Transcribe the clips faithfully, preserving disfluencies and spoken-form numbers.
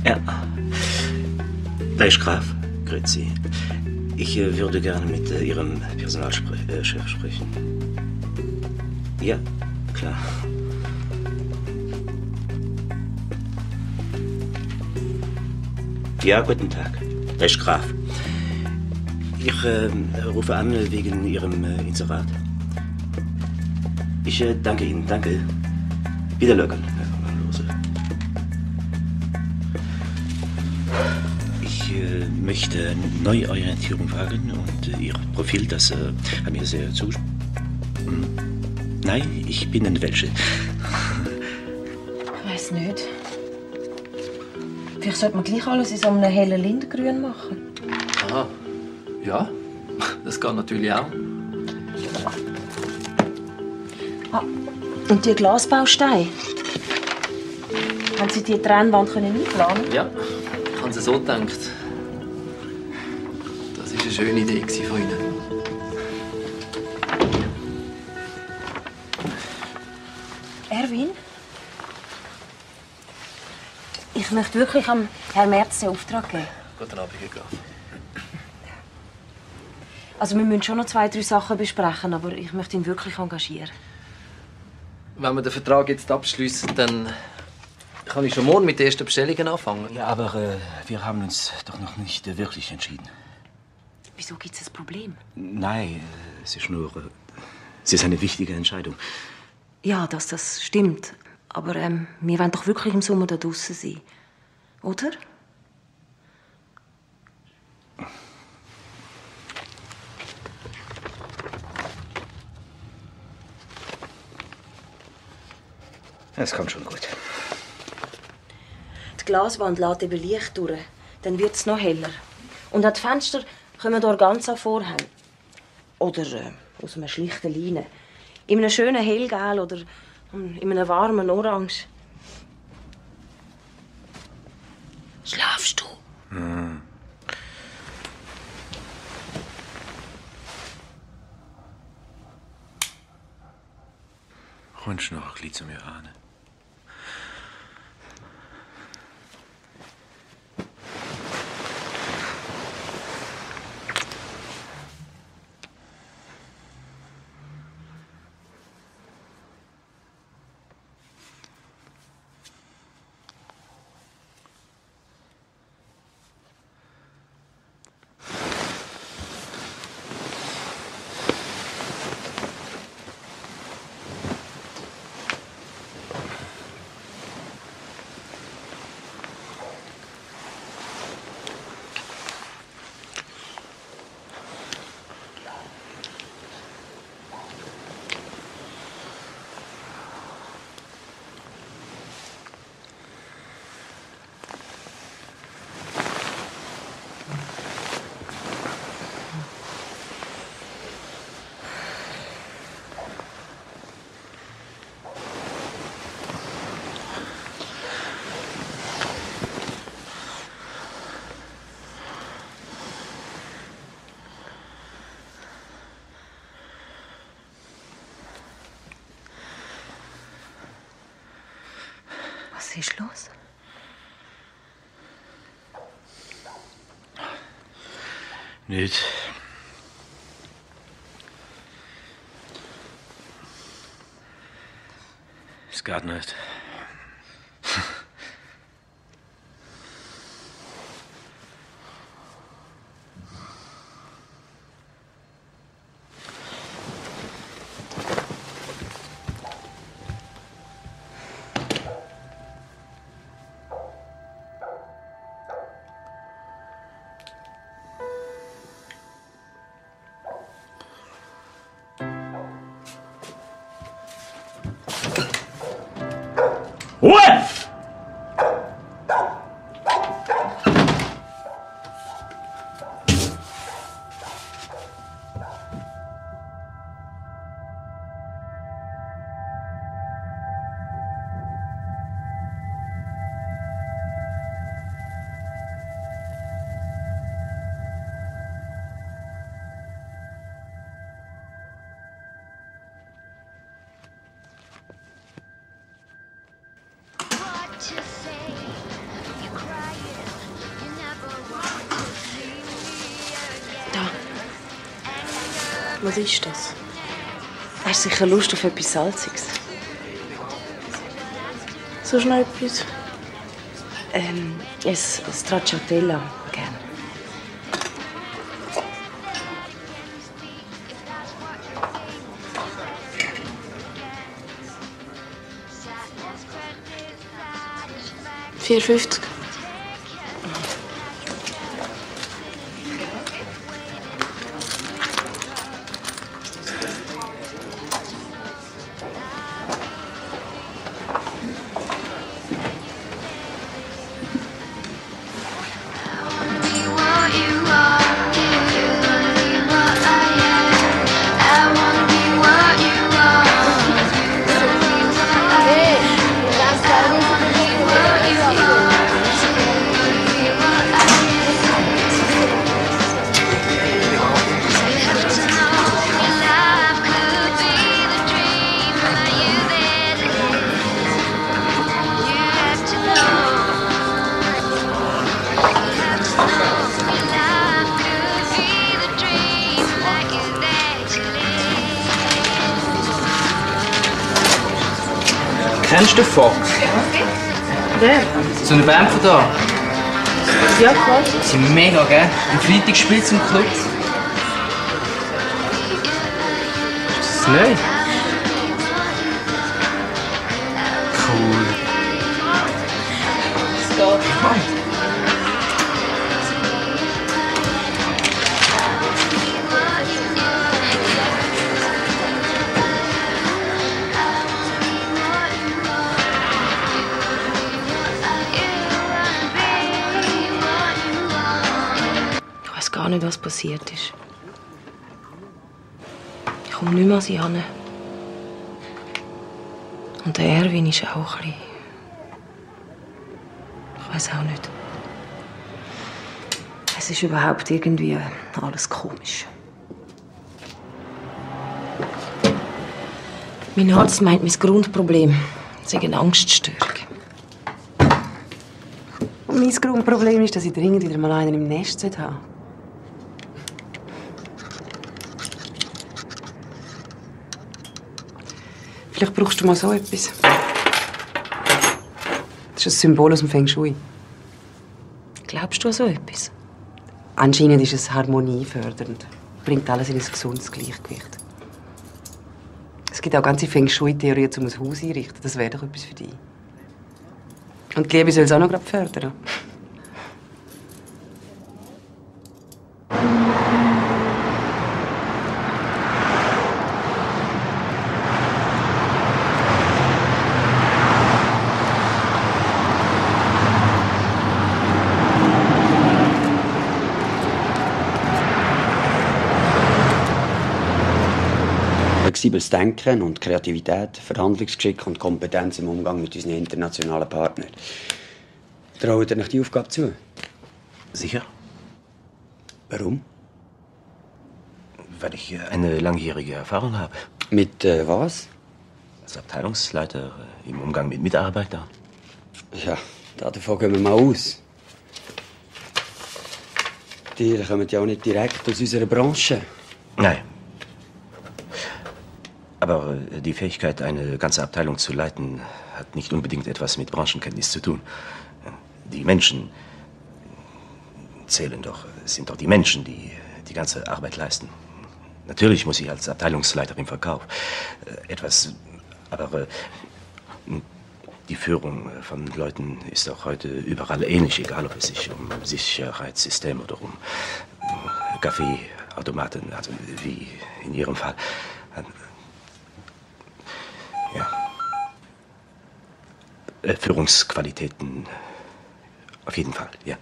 Ja. Da ist Graf. Grüezi. Ich äh, würde gerne mit äh, Ihrem Personalchef äh, sprechen. Ja, klar. Ja, guten Tag. Da ist Graf. Ich äh, rufe an wegen Ihrem äh, Inserat. Ich äh, danke Ihnen, danke. Wiederlöckern, Herr Lose. Ich äh, möchte eine Neuorientierung wagen und äh, Ihr Profil, das äh, hat mir sehr zu... Hm. Nein, ich bin ein Welsche. Ich weiß nicht. Vielleicht sollte man gleich alles in so einem hellen Lindengrün machen. Aha. Ja, das geht natürlich auch. Ah, und die Glasbausteine? Haben Sie die Trennwand einplanen können? Ja, ich habe es so gedacht. Das war eine schöne Idee von Ihnen. Erwin? Ich möchte wirklich am Herrn Merz den Auftrag geben. Guten Abend, Herr Graf. Also wir müssen schon noch zwei, drei Sachen besprechen, aber ich möchte ihn wirklich engagieren. Wenn wir den Vertrag jetzt abschließen, dann kann ich schon morgen mit den ersten Bestellungen anfangen. Ja, aber äh, wir haben uns doch noch nicht äh, wirklich entschieden. Wieso gibt es ein Problem? Nein, äh, es ist nur... Äh, es ist eine wichtige Entscheidung. Ja, das, das stimmt. Aber ähm, wir wollen doch wirklich im Sommer da draußen sein. Oder? Es kommt schon gut. Die Glaswand lässt eben Licht durch. Dann wird es noch heller. Und an die Fenster können wir ganz an vorhängen. Oder äh, aus einem schlichten Leinen. In einem schönen hellgel oder in einem warmen Orange. Schlafst du? Hm. Kommst du noch ein bisschen zu mir an? Was ist los? Nicht. Es geht nicht. Ruhe! Was ist das? Hast du sicher Lust auf etwas Salziges? So schnell etwas? Ähm, ein Stracciatella, gern. vier fünfzig. Kennst du den Fox? Wer? So eine Band von da. Ja, klar. Sie sind mega, gell? Am Freitag spielt sie im Club. Ist das neu? Cool. Es geht. Ich weiß gar nicht, was passiert ist. Ich komme nicht mehr an sie hin. Und der Erwin ist auch ein bisschen... Ich weiß auch nicht. Es ist überhaupt irgendwie alles komisch. Mein Arzt meint, mein Grundproblem sei eine Angststörung. Mein Grundproblem ist, dass ich dringend wieder mal einen im Nest haben sollte. Vielleicht brauchst du mal so etwas. Das ist ein Symbol aus dem Feng Shui. Glaubst du an so etwas? Anscheinend ist es harmoniefördernd. Bringt alles in ein gesundes Gleichgewicht. Es gibt auch ganze Feng Shui-Theorien, um ein Haus einrichten. Das wäre doch etwas für dich. Und die Liebe soll es auch noch gerade fördern. Flexibles Denken und Kreativität, Verhandlungsgeschick und Kompetenz im Umgang mit unseren internationalen Partnern. Traut ihr euch die Aufgabe zu? Sicher? Warum? Weil ich eine langjährige Erfahrung habe. Mit äh, was? Als Abteilungsleiter äh, im Umgang mit Mitarbeitern. Ja, davon gehen wir mal aus. Die kommen ja auch nicht direkt aus unserer Branche. Nein. Aber äh, die Fähigkeit, eine ganze Abteilung zu leiten, hat nicht unbedingt etwas mit Branchenkenntnis zu tun. Die Menschen zählen doch, es sind doch die Menschen, die die ganze Arbeit leisten. Natürlich muss ich als Abteilungsleiter im Verkauf äh, etwas, aber äh, die Führung von Leuten ist auch heute überall ähnlich, egal ob es sich um Sicherheitssysteme oder um äh, Kaffeeautomaten, also wie in Ihrem Fall. Ja. Äh, Führungsqualitäten auf jeden Fall, ja.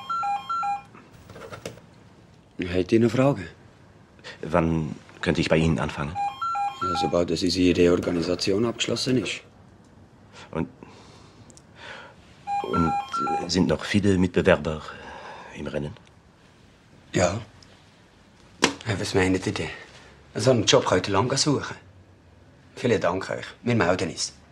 Habt ihr noch Fragen? Wann könnte ich bei Ihnen anfangen? Ja, sobald das unsere Reorganisation abgeschlossen ist. Und, und sind noch viele Mitbewerber im Rennen? Ja. Ja, was meint ihr denn? So einen Job könnt ihr lange suchen. Vielen Dank euch. Wir melden uns.